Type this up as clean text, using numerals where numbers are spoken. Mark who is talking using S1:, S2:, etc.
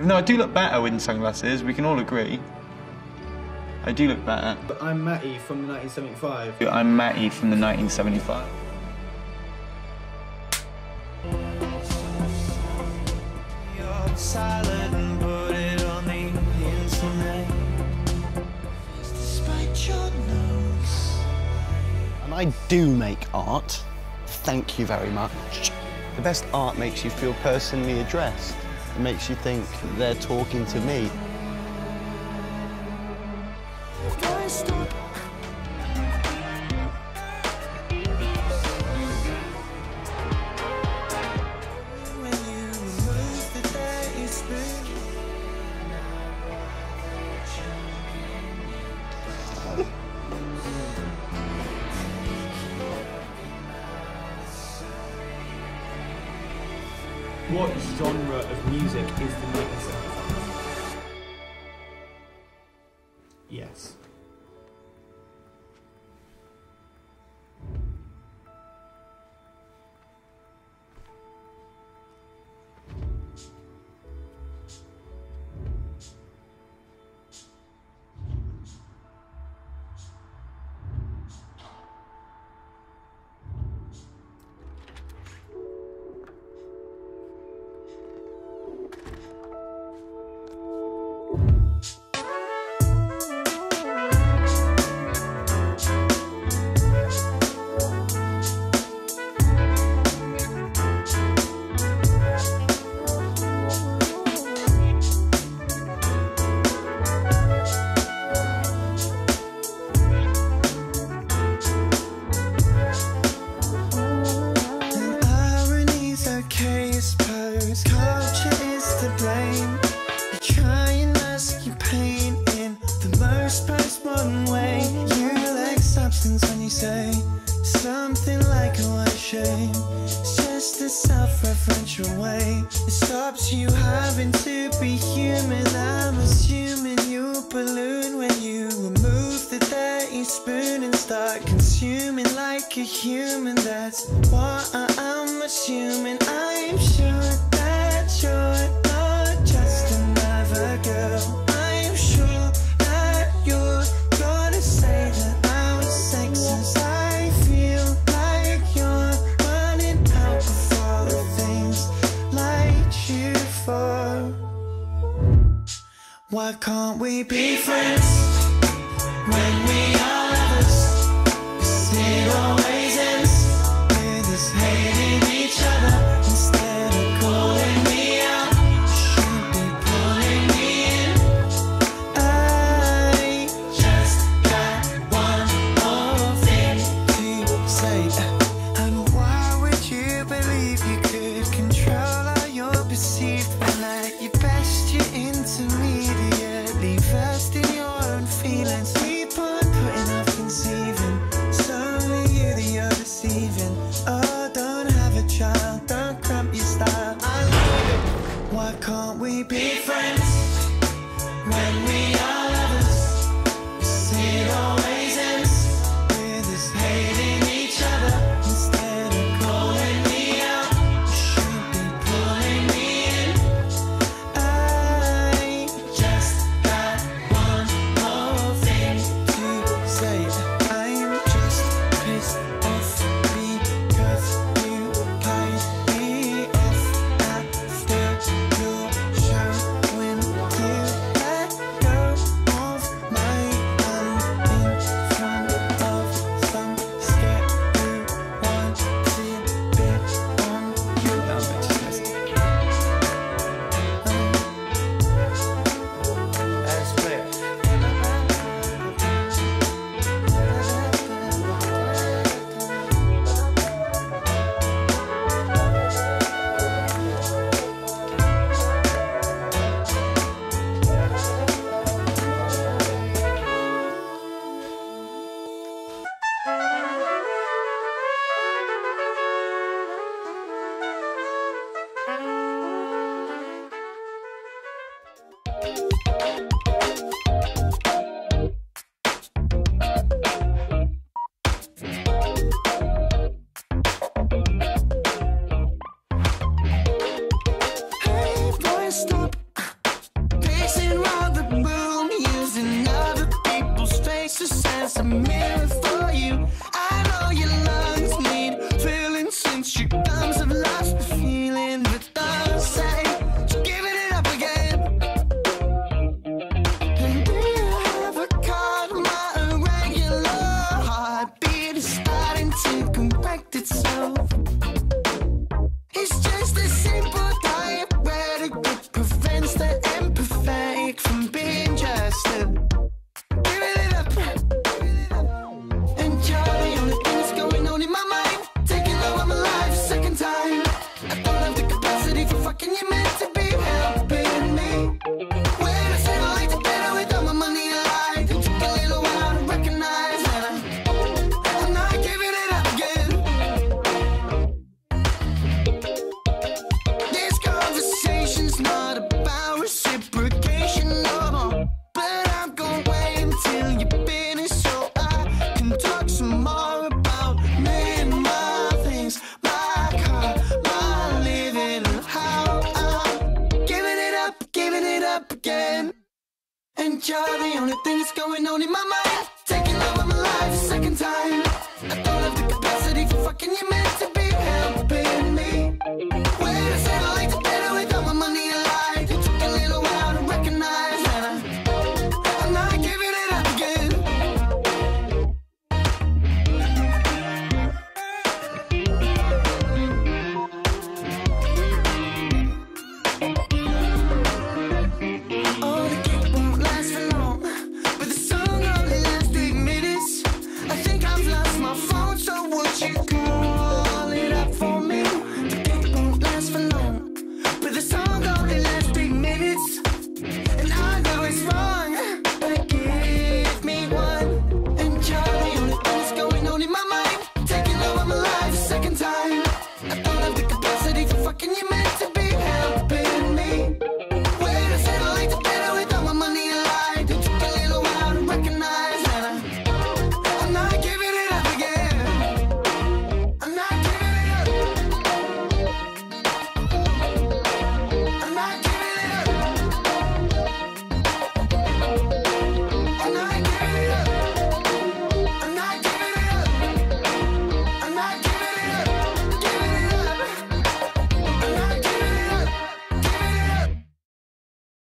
S1: Even though I do look better with sunglasses, we can all agree. I do look better.
S2: But I'm Matty from the 1975.
S1: I'm Matty from the 1975.
S3: You're silent and put it on the internet. Despite your nose.
S4: And I do make art. Thank you very much. The best art makes you feel personally addressed. It makes you think they're talking to me.
S2: What genre of music is the 1975? Yes.
S3: Culture is to blame. You try and mask your pain in the most postmodern way. You lack substance when you say something like a white shame. It's just a self-referential way. It stops you having to be human. I'm assuming you balloon when you remove the dirty spoon and start consuming like a human. That's what I'm assuming. I'm sure that you're not just another girl. I'm sure that you're gonna say that I was sexist. I feel like you're running out of all the things like you for. Why can't we be friends when we are lovers? 'Cause it always ends with us hating each other. Instead of calling me out, you should be pulling me in. I just got one more thing to say. And why would you believe you could control how you're perceived when at your best you're intermediately versed in your own feelings? Keep on putting off conceiving. It's only you that you're deceiving. Oh, don't have a child, don't cramp your style. I love it. Why can't we be friends when we are lovers? 'Cause it always ends with us hating each other. Instead of calling me out, you should be pulling me in. I just got one more thing to say. I'm just pissed off because you carried me off after your show. When you let go of my hand in front of some scared who wanted bit on you. That's clear. Hey boy, stop. up again. And you're the only thing that's going on in my mind. Taking love of my life a second time. I don't have the capacity for fucking you meant to be held